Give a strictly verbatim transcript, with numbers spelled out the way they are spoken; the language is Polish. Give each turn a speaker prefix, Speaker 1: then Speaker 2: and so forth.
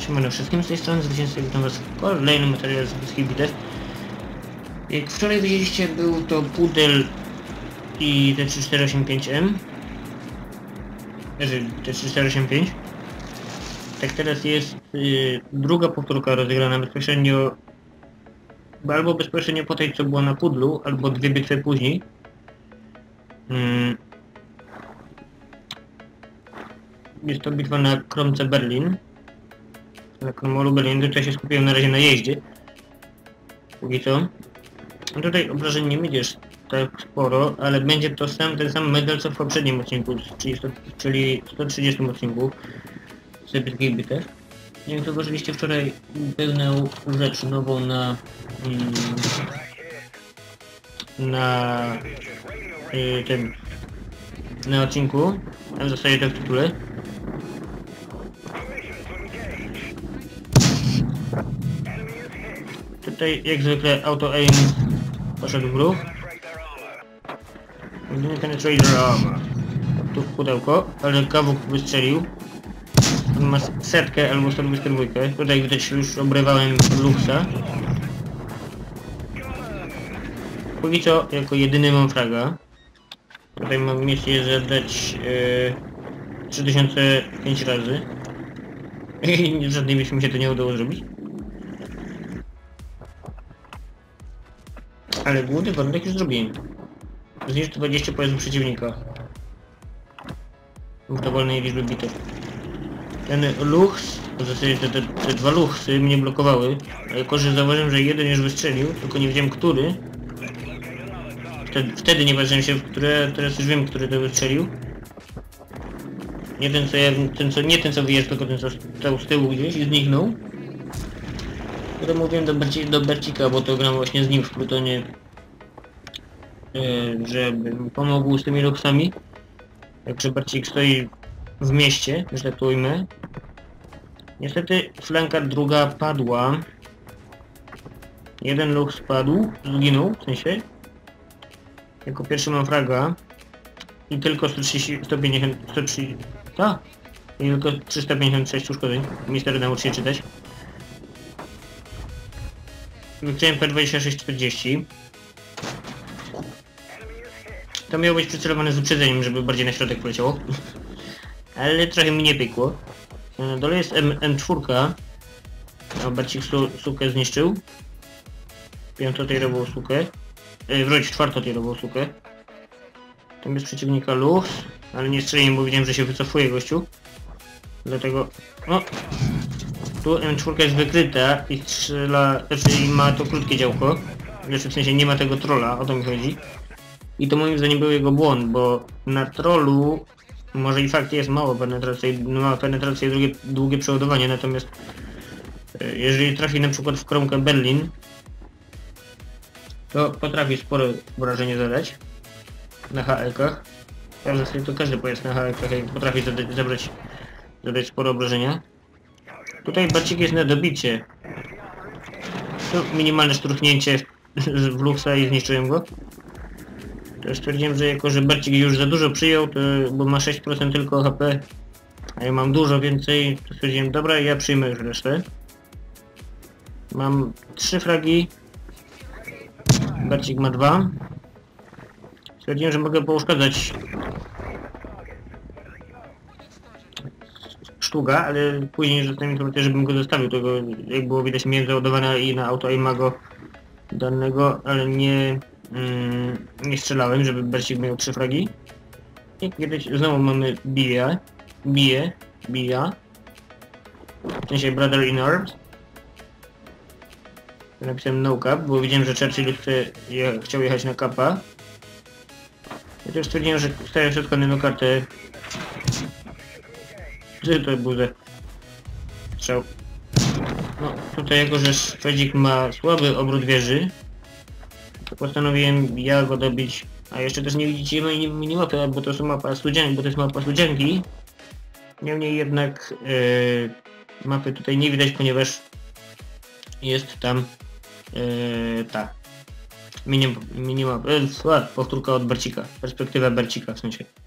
Speaker 1: Siemano wszystkim, z tej strony Zwycięzcy, witam was w kolejnym materiale z polskiej bitew. Jak wczoraj widzieliście, był to Pudel i T trzy cztery osiem pięć M. Znaczy T trzy cztery osiem pięć. Tak, teraz jest yy, druga powtórka rozegrana bezpośrednio, albo bezpośrednio po tej, co była na Pudlu, albo dwie bitwy później. Yy. Jest to bitwa na Kromce Berlin. Na Kromolu Berlin, tutaj się skupiłem na razie na jeździe. Póki co. No tutaj obrażeń nie będziesz tak sporo, ale będzie to sam ten sam medal co w poprzednim odcinku, czyli, sto, czyli sto trzydziestym odcinku z epickiej bitew. Nie wiem, zauważyliście wczoraj pełną rzecz nową na mm, na y, tym na odcinku, a w zasadzie to w tytule. Tutaj jak zwykle auto aim poszedł w ruch. Nie penetrator tu w pudełko, ale kawuk wystrzelił. On ma setkę albo sto dwadzieścia dwa. Tutaj widać już obrywałem Luxa. Póki co jako jedyny mam fraga. Tutaj mam misję zadać yy, trzy tysiące pięć razy. I żadnej misji mi się to nie udało zrobić. Ale główny warunek już zrobiłem. Zniszcz dwadzieścia pojazdów przeciwnika. W dowolnej liczbie bitew. Ten Lux, w zasadzie te, te, te dwa Luxy mnie blokowały. A jako że zauważyłem, że jeden już wystrzelił, tylko nie wiedziałem który. Wtedy, wtedy nie patrzyłem się w które, teraz już wiem, który to wystrzelił. Nie ten co ja, ten co, nie ten co wyjeżdżał, tylko ten co stał z tyłu gdzieś i zniknął. Które mówiłem do, Berci, do Bercika, bo to gram właśnie z nim w Plutonie, yy, żeby mi pomógł z tymi Luxami. Także Bercik stoi w mieście, że tak to ujmę. Niestety flanka druga padła. Jeden Lux padł, zginął, w sensie. Jako pierwszy mam fraga. I tylko sto trzydzieści, sto pięćdziesiąt, sto trzydzieści, tak. I tylko trzysta pięćdziesiąt sześć uszkodzeń. Mister nauczy się czytać. Chciałem P dwadzieścia sześć czterdzieści. To miało być przycelowane z uprzedzeniem, żeby bardziej na środek poleciało. Ale trochę mi nie pykło. Na dole jest M cztery. A Bercik su sukę zniszczył. Piątotierową sukę. Yy, wróć, czwartotierową sukę. Tam jest przeciwnika Lux, ale nie strzeliłem, bo widziałem, że się wycofuje gościu. Dlatego... O! Tu M cztery jest wykryta i strzela, znaczy ma to krótkie działko. Znaczy w sensie nie ma tego trolla, o to mi chodzi. I to moim zdaniem był jego błąd, bo na trollu może i fakt jest mało penetracji, ma penetrację i długie, długie przeładowanie, natomiast jeżeli trafi na przykład w kromkę Berlin, to potrafi spore wrażenie zadać na H E-kach. Ja w zasadzie to każdy pojazd na H E-kach potrafi zadać, zabrać, zadać spore obrażenia. Tutaj Bercik jest na dobicie. Tu minimalne szturchnięcie w Luxa i zniszczyłem go. To stwierdziłem, że jako że Bercik już za dużo przyjął, to, bo ma sześć procent tylko H P, a ja mam dużo więcej, to stwierdziłem, dobra, ja przyjmę już resztę. Mam trzy fragi. Bercik ma dwa. Stwierdziłem, że mogę pouszkadzać sztuga, ale później zostałem informację, żebym go zostawił, tego jak było widać miałem załadowane i na auto aima go danego, ale nie, mm, nie strzelałem, żeby Bercik miał trzy fragi. I kiedyś znowu mamy bije, bije, bija, w sensie Brother in Arms. Napisałem no cap, bo widziałem, że Churchill chce, je, chciał jechać na kapa. Ja też stwierdziłem, że staję wszystko na jedną kartę. Gdzie to był za strzał? No tutaj jako, że Szwedzik ma słaby obrót wieży, to postanowiłem ja go dobić. A jeszcze też nie widzicie mojej minimapy, bo to są mapa studzianki, bo to jest mapa studzianki. Niemniej jednak yy, mapy tutaj nie widać, ponieważ jest tam yy, ta minimapa, minim, yy, powtórka od Bercika, perspektywa Bercika w sensie.